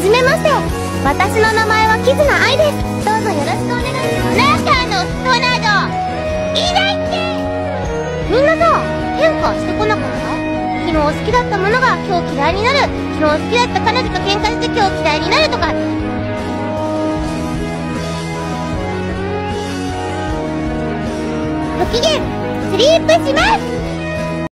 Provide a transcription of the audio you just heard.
じめまして。私の名前はキズナアイです。どうぞよろしくお願いします。中の人などいないって。みんなさ、変化してこなかった？昨日好きだったものが今日嫌いになる。昨日好きだった彼女と喧嘩して今日嫌いになるとか。不機嫌スリープします。